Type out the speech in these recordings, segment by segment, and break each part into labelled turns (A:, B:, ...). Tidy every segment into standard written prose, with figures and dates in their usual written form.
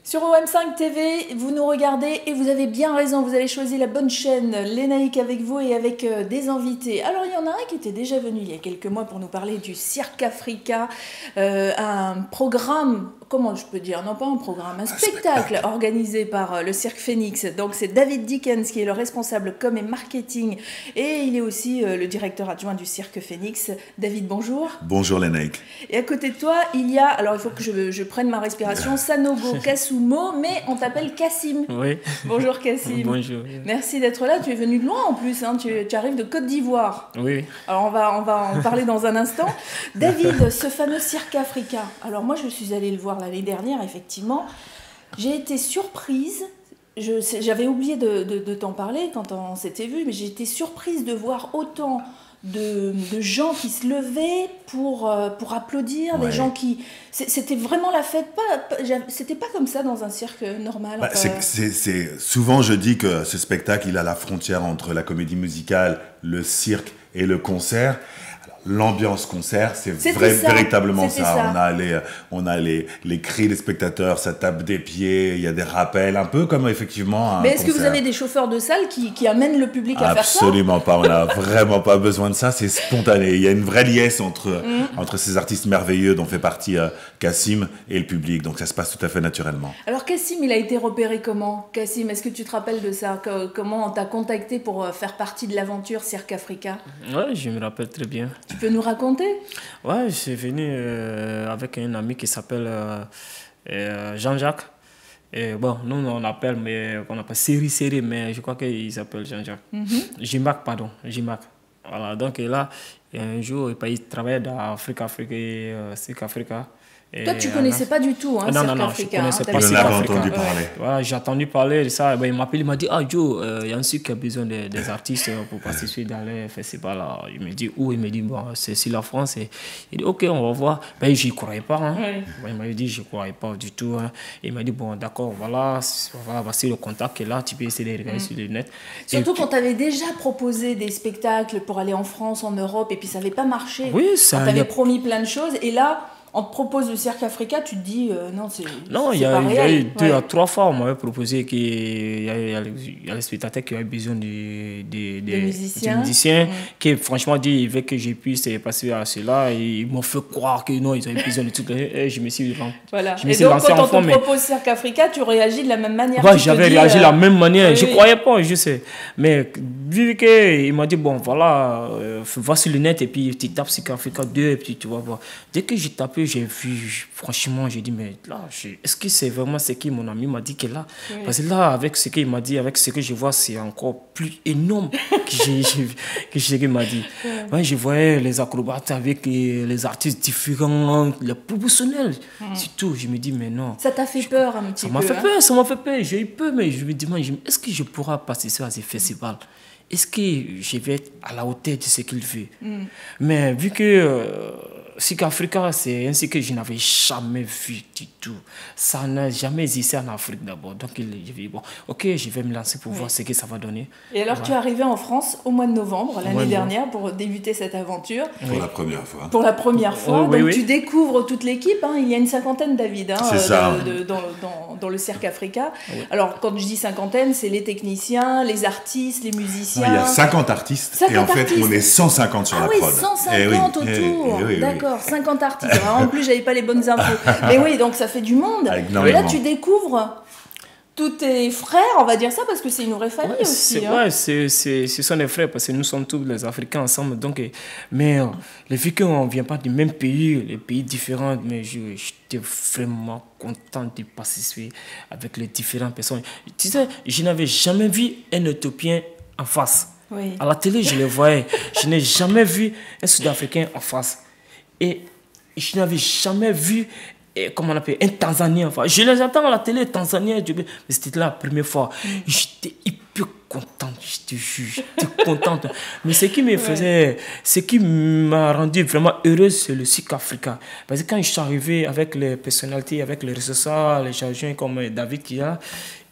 A: Sur OM5 TV, vous nous regardez et vous avez bien raison, vous avez choisi la bonne chaîne, Lénaïque avec vous et avec des invités. Alors il y en a un qui était déjà venu il y a quelques mois pour nous parler du Cirque Africa, un programme, comment je peux dire, non pas un programme, un spectacle organisé par le Cirque Phoenix. Donc c'est David Dickens qui est le responsable com et marketing et il est aussi le directeur adjoint du Cirque Phoenix. David, bonjour.
B: Bonjour Lénaïque.
A: Et à côté de toi, il y a, alors il faut que je prenne ma respiration, Sanogo Kasumo, mais on t'appelle Kassim.
C: Oui.
A: Bonjour Kassim.
C: Bonjour.
A: Merci d'être là, tu es venu de loin en plus, hein. Tu arrives de Côte d'Ivoire.
C: Oui.
A: Alors on va en parler dans un instant. David, ce fameux Cirque Africa, alors moi je suis allée le voir l'année dernière, effectivement. J'ai été surprise, j'avais oublié de t'en parler quand on s'était vu, mais j'ai été surprise de voir autant de gens qui se levaient pour applaudir, des gens qui... C'était vraiment la fête, c'était pas comme ça dans un cirque normal.
B: Bah, souvent je dis que ce spectacle, il a la frontière entre la comédie musicale, le cirque et le concert. L'ambiance concert, c'est véritablement ça. On a les cris des spectateurs, ça tape des pieds, il y a des rappels, un peu comme effectivement un
A: Mais est-ce que
B: concert.
A: vous avez des chauffeurs de salle qui amènent le public à faire ça?
B: Absolument pas, on n'a vraiment pas besoin de ça, c'est spontané. Il y a une vraie liesse entre ces artistes merveilleux dont fait partie Kassim et le public, donc ça se passe tout à fait naturellement.
A: Alors Kassim, il a été repéré comment? Kassim, est-ce que tu te rappelles de ça? Comment on t'a contacté pour faire partie de l'aventure Cirque Africa?
C: Oui, je me rappelle très bien.
A: Tu peux nous raconter?
C: Ouais, je suis venu avec un ami qui s'appelle Jean-Jacques. Et bon, nous on appelle, mais on appelle Série, mais je crois qu'il s'appelle Jean-Jacques. Jimac, pardon, Jimac. Voilà, donc là, un jour, il travaillait dans Cirque Africa. Et
A: toi, tu ne connaissais pas du tout
C: non,
A: Cirque
C: je
A: Africa.
C: connaissais pas
B: Cirque Africa.
C: entendu
B: parler.
C: Voilà, j'ai entendu parler de ça. Ben, il m'appelle, il m'a dit, ah Joe, il y a un cirque qui a besoin des artistes pour participer dans les festivals. Il me dit où? Il me dit, bon, c'est sur la France. Et il dit, ok, on va voir. Ben, je n'y croyais pas. Hein.
A: Oui.
C: Ben, il m'a dit, je ne croyais pas du tout. Hein. Il m'a dit, bon, d'accord, voilà, voici le contact. Et là, tu peux essayer de regarder sur le net.
A: Surtout quand tu avais déjà proposé des spectacles pour aller en France, en Europe, et puis ça n'avait pas marché.
C: Oui, ça.
A: Tu avais promis plein de choses, et là, on te propose le Cirque Africa, tu te dis non, c'est
C: non, il y a eu 2 à 3 fois, on m'avait proposé qu'il y a les spectateurs qui avaient besoin des musiciens qui franchement dit il veut que je puisse passer à cela, et ils m'ont fait croire que non, ils avaient besoin de tout. Et je me suis lancé.
A: Voilà. Et donc quand on te propose Cirque Africa, tu réagis de la même manière.
C: Ouais, j'avais réagi de la même manière. Je ne croyais pas, je sais. Mais vu qu'il m'a dit, bon, voilà, va sur le net et puis tu tapes Cirque Africa 2 et puis tu vas voir. Dès que j'ai tapé, j'ai vu, franchement, j'ai dit, mais là, est-ce que c'est vraiment ce que mon ami m'a dit que là? Parce que là, avec ce qu'il m'a dit, avec ce que je vois, c'est encore plus énorme que ce qu'il m'a dit. Ouais, je voyais les acrobates avec les artistes différents, les professionnels. C'est tout. Je me dis, mais non.
A: Ça t'a fait peur un petit peu?
C: Ça m'a fait peur. J'ai eu peur, mais je me dis, est-ce que je pourrai participer à ces festivals? Est-ce que je vais être à la hauteur de ce qu'il fait? Mais vu que Cirque Africa, c'est un cirque que je n'avais jamais vu du tout. Ça n'a jamais existé en Afrique d'abord. Donc, je vais dit, bon, ok, je vais me lancer pour voir ce que ça va donner.
A: Et alors, tu es arrivé en France au mois de novembre, l'année dernière, pour débuter cette aventure.
B: Pour la première fois.
A: Pour la première fois.
C: Oui,
A: donc, tu découvres toute l'équipe. Hein. Il y a une cinquantaine, David, dans le Cirque Africa.
C: Oui.
A: Alors, quand je dis cinquantaine, c'est les techniciens, les artistes, les musiciens.
B: Non, il y a 50 artistes. Et en fait, on est 150 sur la prod.
A: Ah oui, 150 autour. D'accord. 50 artistes. Alors, en plus, j'avais pas les bonnes infos. Mais oui, donc ça fait du monde. Et là, tu découvres tous tes frères, on va dire ça, parce que c'est une vraie famille aussi.
C: Ouais, ce sont des frères, parce que nous sommes tous les Africains ensemble. Donc, mais les filles qu'on ne vient pas du même pays, les pays différents, mais j'étais vraiment content de participer avec les différentes personnes. Tu sais, je n'avais jamais vu un Éthiopien en face.
A: Oui.
C: À la télé, je les voyais. Je n'ai jamais vu un Sud-Africain en face. Et je n'avais jamais vu, comment on appelle, un Tanzanien en face. Je les entends à la télé, Tanzanien, mais c'était la première fois. J'étais hyper contente, je te jure, j'étais contente. Mais ce qui me faisait, ce qui m'a rendu vraiment heureuse, c'est le Cirque Africa. Parce que quand je suis arrivé avec les personnalités, avec les ressources, les chargeurs comme David qui a,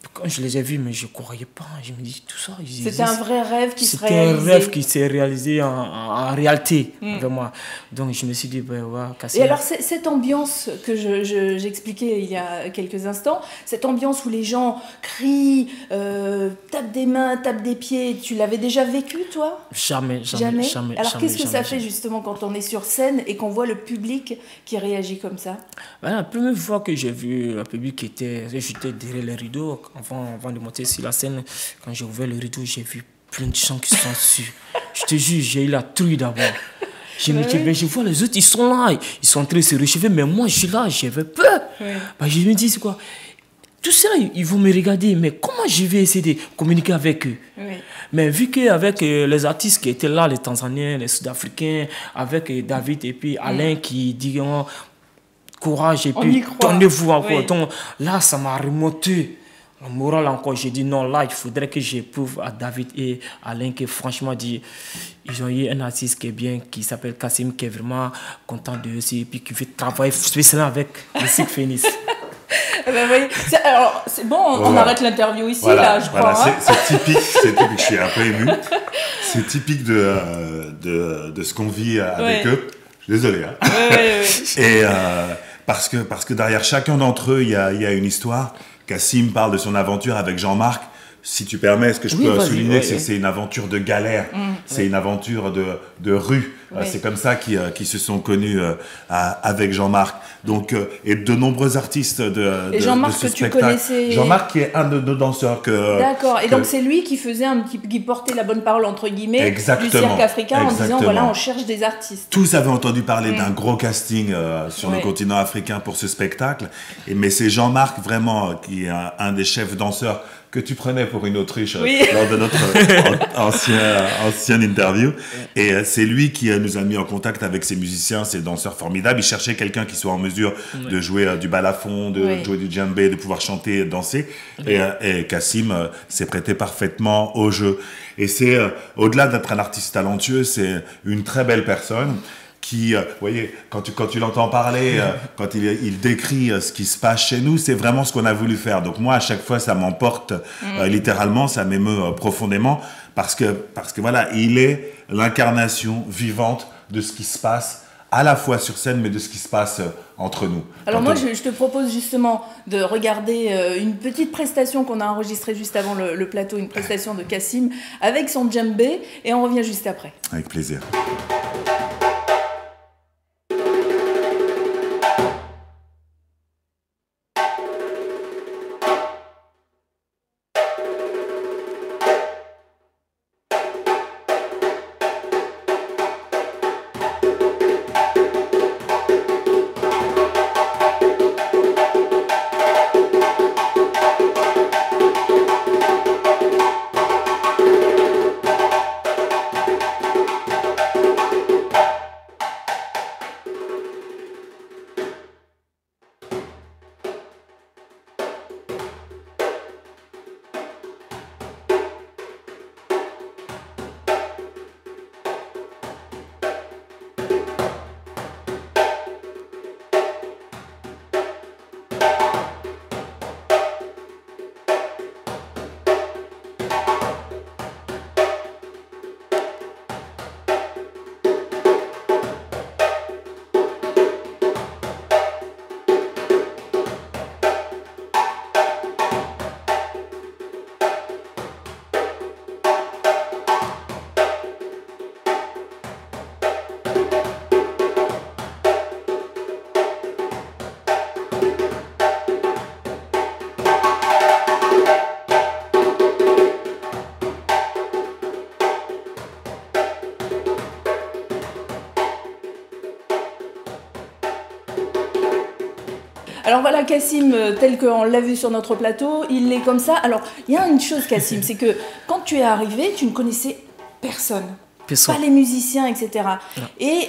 C: Quand je les ai vus, mais je ne croyais pas. Je me dis, tout ça,
A: c'était un vrai rêve qui se
C: réalisait. C'était un rêve qui s'est réalisé en réalité, vraiment. Donc, je me suis dit, ben, ouais, Kassim.
A: Et alors, cette ambiance que j'expliquais il y a quelques instants, cette ambiance où les gens crient, tapent des mains, tapent des pieds, tu l'avais déjà vécu, toi?
C: Jamais.
A: Alors, qu'est-ce que ça fait, justement, quand on est sur scène et qu'on voit le public qui réagit comme ça?
C: La première fois que j'ai vu le public j'étais derrière les rideaux, avant de monter sur la scène, quand j'ai ouvert le rideau, j'ai vu plein de gens qui sont dessus. Je te jure, j'ai eu la trouille d'abord. Je me dis, je vois les autres, ils sont là, ils sont en train de se réchauffer, mais moi je suis là, j'avais peur. Je me dis, c'est quoi? Tout ça, ils vont me regarder, mais comment je vais essayer de communiquer avec eux? Mais vu qu'avec les artistes qui étaient là, les Tanzaniens, les Sud-Africains, avec David et puis Alain qui disent courage et puis tournez-vous encore. Donc là, ça m'a remonté. Le moral encore, j'ai dit non, là, il faudrait que j'éprouve à David et Alain que franchement, ils ont eu un artiste qui est bien, qui s'appelle Kassim, qui est vraiment content de eux aussi, et puis qui veut travailler spécialement avec le Cirque Phoenix.
A: Alors, c'est bon, on arrête l'interview ici, là, je crois.
B: C'est typique, je suis un peu ému. C'est typique de ce qu'on vit avec eux. Je suis désolé. Hein. Et parce que derrière chacun d'entre eux, il y a une histoire. Kassim parle de son aventure avec Jean-Marc. Si tu permets, est-ce que je peux souligner que c'est une aventure de galère, c'est une aventure de rue. C'est comme ça qu'ils se sont connus avec Jean-Marc. Donc, et de nombreux artistes de
A: Jean-Marc
B: ce
A: que
B: spectacle.
A: Tu connaissais...
B: Jean-Marc qui est un de nos danseurs.
A: D'accord, et donc c'est lui qui faisait qui portait la bonne parole, entre guillemets, du cirque africain en disant, voilà, on cherche des artistes.
B: Tous avaient entendu parler d'un gros casting sur le continent africain pour ce spectacle. Mais c'est Jean-Marc vraiment qui est un des chefs danseurs que tu prenais pour une autruche lors de notre ancienne interview. Et c'est lui qui nous a mis en contact avec ces musiciens, ces danseurs formidables. Il cherchait quelqu'un qui soit en mesure de jouer du balafon, de jouer du djembé, de pouvoir chanter, danser. Et Kassim s'est prêté parfaitement au jeu. Et c'est, au-delà d'être un artiste talentueux, c'est une très belle personne. Qui, vous voyez, quand tu l'entends parler, quand il décrit ce qui se passe chez nous, c'est vraiment ce qu'on a voulu faire. Donc moi, à chaque fois, ça m'emporte littéralement, ça m'émeut profondément, parce que voilà, il est l'incarnation vivante de ce qui se passe à la fois sur scène, mais de ce qui se passe entre nous.
A: Alors moi, je te propose justement de regarder une petite prestation qu'on a enregistrée juste avant le plateau, une prestation de Kassim avec son djembé, et on revient juste après.
B: Avec plaisir.
A: Alors voilà, Kassim, tel qu'on l'a vu sur notre plateau, il est comme ça. Alors, il y a une chose, Kassim, c'est que quand tu es arrivé, tu ne connaissais personne. Pas les musiciens, etc. Non. Et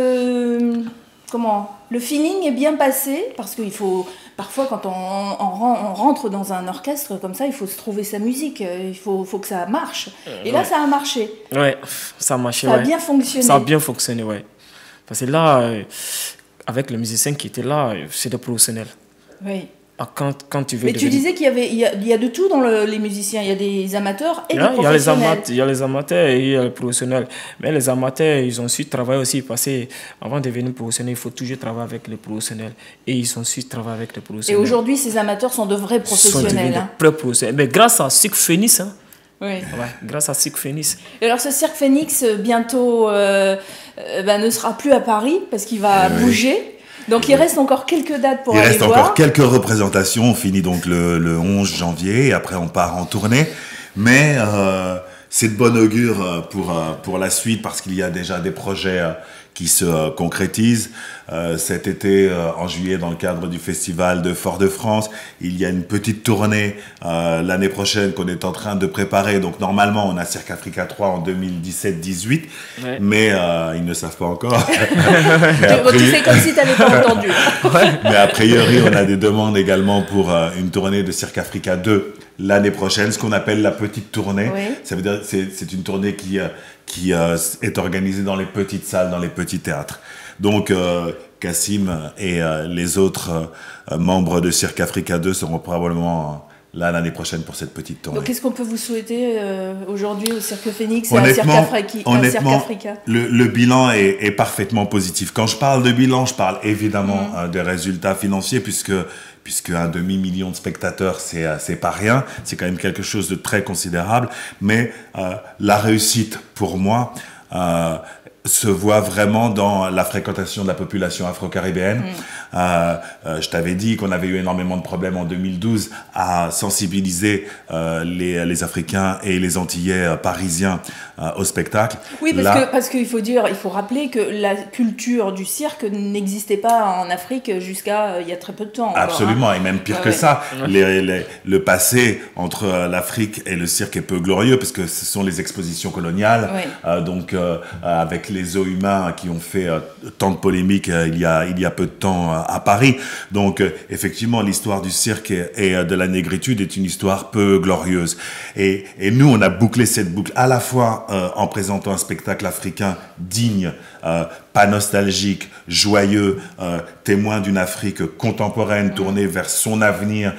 A: le feeling est bien passé, parce qu'il faut... Parfois, quand on rentre dans un orchestre comme ça, il faut se trouver sa musique, il faut que ça marche. Et là, ça a marché.
C: Ouais, ça a marché.
A: Ça a bien fonctionné.
C: Ça a bien fonctionné, ouais. Parce que là... avec les musiciens qui étaient là, c'est des professionnels.
A: Oui.
C: quand tu veux.
A: Mais tu disais qu'il y a de tout dans les musiciens. Il y a des amateurs et des professionnels.
C: Il y a les amateurs et il y a les professionnels. Mais les amateurs, ils ont su travailler aussi parce qu'avant de devenir professionnel, il faut toujours travailler avec les professionnels. Et ils ont su travailler avec les professionnels.
A: Et aujourd'hui, ces amateurs sont de vrais professionnels.
C: Sont de vrais professionnels. Mais grâce à Cirque Phoenix,
A: oui.
C: Ouais, grâce à Cirque Phoenix.
A: Et alors ce Cirque Phoenix, bientôt, ne sera plus à Paris parce qu'il va bouger. Donc il reste encore quelques dates pour aller voir. Il reste encore
B: quelques représentations. On finit donc le 11 janvier et après on part en tournée. Mais c'est de bon augure pour la suite parce qu'il y a déjà des projets qui se concrétisent. Cet été, en juillet, dans le cadre du festival de Fort-de-France, il y a une petite tournée l'année prochaine qu'on est en train de préparer. Donc normalement, on a Cirque Africa 3 en 2017-18, mais ils ne savent pas encore.
A: Tu fais comme si tu n'avais pas entendu.
B: Mais a priori, on a des demandes également pour une tournée de Cirque Africa 2 l'année prochaine, ce qu'on appelle la petite tournée. Oui. Ça veut dire c'est une tournée qui est organisée dans les petites salles, dans les petits théâtres. Donc, Kassim et les autres membres de Cirque Africa 2 seront probablement là l'année prochaine pour cette petite tournée.
A: Donc, qu'est-ce qu'on peut vous souhaiter aujourd'hui au Cirque Phoenix et à Cirque Africa?
B: Le bilan est parfaitement positif. Quand je parle de bilan, je parle évidemment des résultats financiers puisque un demi-million de spectateurs, c'est pas rien. C'est quand même quelque chose de très considérable. Mais la réussite, pour moi, se voit vraiment dans la fréquentation de la population afro-caribéenne. Je t'avais dit qu'on avait eu énormément de problèmes en 2012 à sensibiliser les Africains et les Antillais parisiens au spectacle.
A: Oui, parce qu'il faut rappeler que la culture du cirque n'existait pas en Afrique jusqu'à il y a très peu de temps.
B: Absolument, et même pire que ça. Le passé entre l'Afrique et le cirque est peu glorieux, parce que ce sont les expositions coloniales, donc avec les os humains qui ont fait tant de polémiques il y a peu de temps à Paris. Donc effectivement, l'histoire du cirque et de la négritude est une histoire peu glorieuse. Et nous, on a bouclé cette boucle à la fois en présentant un spectacle africain digne, pas nostalgique, joyeux, témoin d'une Afrique contemporaine tournée vers son avenir.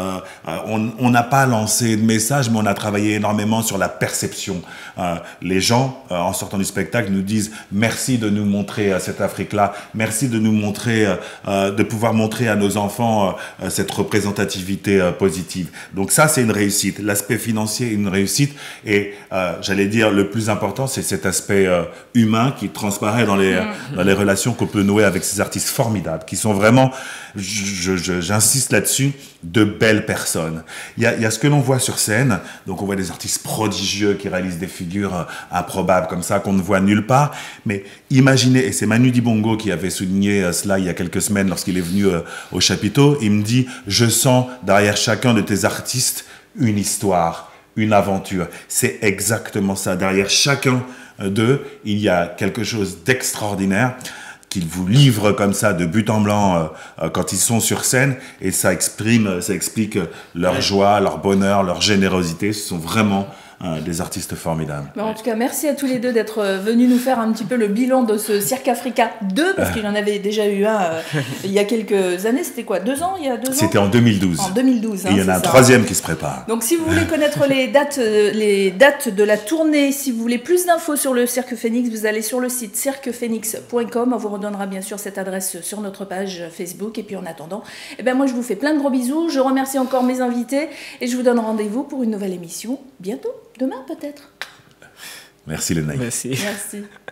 B: On n'a pas lancé de message, mais on a travaillé énormément sur la perception. Les gens, en sortant du spectacle, nous disent merci de nous montrer cette Afrique-là, merci de nous montrer, de pouvoir montrer à nos enfants cette représentativité positive. Donc ça, c'est une réussite. L'aspect financier est une réussite, et j'allais dire le plus important, c'est cet aspect humain qui transparaît dans les relations qu'on peut nouer avec ces artistes formidables, qui sont vraiment, j'insiste là-dessus, de belles personnes. Il y a ce que l'on voit sur scène, donc on voit des artistes prodigieux qui réalisent des figures improbables comme ça, qu'on ne voit nulle part, mais imaginez, et c'est Manu Dibango qui avait souligné cela il y a quelques semaines lorsqu'il est venu au chapiteau, il me dit « Je sens derrière chacun de tes artistes une histoire, une aventure ». C'est exactement ça. Derrière chacun d'eux, il y a quelque chose d'extraordinaire qu'ils vous livrent comme ça de but en blanc quand ils sont sur scène, et ça explique leur joie, leur bonheur, leur générosité. Ce sont vraiment des artistes formidables.
A: Mais en tout cas, merci à tous les deux d'être venus nous faire un petit peu le bilan de ce Cirque Africa 2, parce qu'il y en avait déjà eu un il y a quelques années. C'était quoi, 2 ans? Il y a 2 ans?
B: C'était en 2012.
A: En 2012.
B: Et il y en a un troisième qui se prépare.
A: Donc si vous voulez connaître les dates de la tournée, si vous voulez plus d'infos sur le Cirque Phoenix, vous allez sur le site cirquephoenix.com. On vous redonnera bien sûr cette adresse sur notre page Facebook. Et puis en attendant, moi je vous fais plein de gros bisous. Je remercie encore mes invités et je vous donne rendez-vous pour une nouvelle émission bientôt. Demain peut-être.
B: Merci Lénaïque.
C: Merci.
A: Merci.